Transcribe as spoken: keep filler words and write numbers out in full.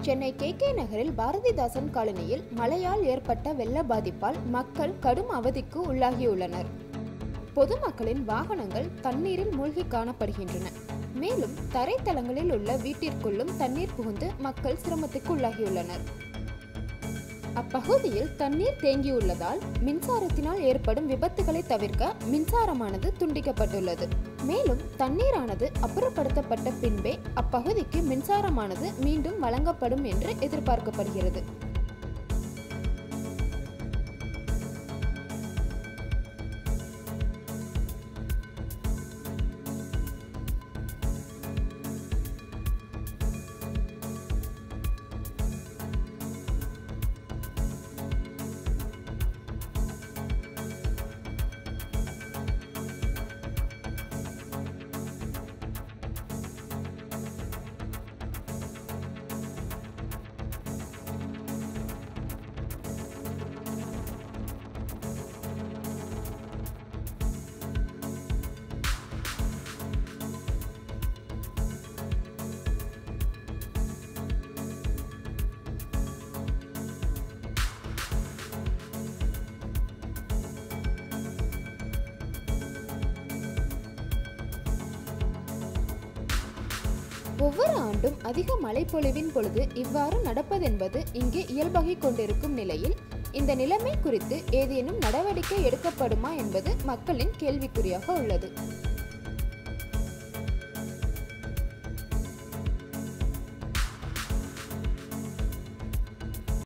Chennai K K நகரில் பாரதிதாசன் காலனியில் மழையால் ஏற்பட்ட வெள்ள பாதிப்பால் மக்கள் கடும் அவதிக்கு உள்ளாகியுள்ளனர். பொதுமக்களின் வாகனங்கள் தண்ணீரில் மூழ்கி காணப்படுகின்றன. மேலும் தரைத்தளங்களில் உள்ள வீட்டிற்குள்ளும் தண்ணீர் புகுந்து மக்கள் சிரமத்துக்கு உள்ளாகியுள்ளனர். அப்பகுதியில் தண்ணீர் தேங்கியுள்ளதால் மின்சாரத்தினால் ஏற்படும் விபத்துகளை தவிர்க்க மின்சாரமானது துண்டிக்கப்பட்டுள்ளது. மேலும் தண்ணீரானது அப்புறப்படுத்தப்பட்ட பின்பே அப்பகுதிக்கு மின்சாரமானது மீண்டும் வழங்கப்படும் என்று எதிர்பார்க்கப்படுகிறது. ஒவ்வொரு ஆண்டும் அதிக மழை பொழிவின் பொழுது இவ்வாறு நடப்பதென்பது இங்கே இயல்பாகிக் கொண்டிருக்கும் நிலையில் இந்த நிலைமை குறித்து ஏதேனும் நடவடிக்கை எடுக்கப்படுமா என்பது மக்களின் கேள்விக்குறியாக உள்ளது.